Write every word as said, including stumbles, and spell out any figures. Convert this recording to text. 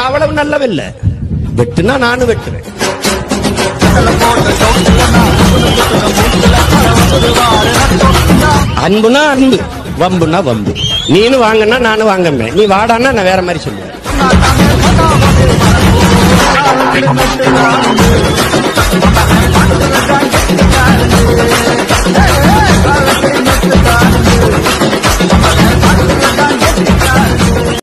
நான் அவ்வளவு நல்லவில்லை. வெட்டுனா நானும் வெட்டுவேன். அன்புனா அன்பு, வம்புனா வம்பு. நீனும் வாங்கன்னா நானும் வாங்க, நீ வாடான்னா நான் வேற மாதிரி சொல்லுவேன்.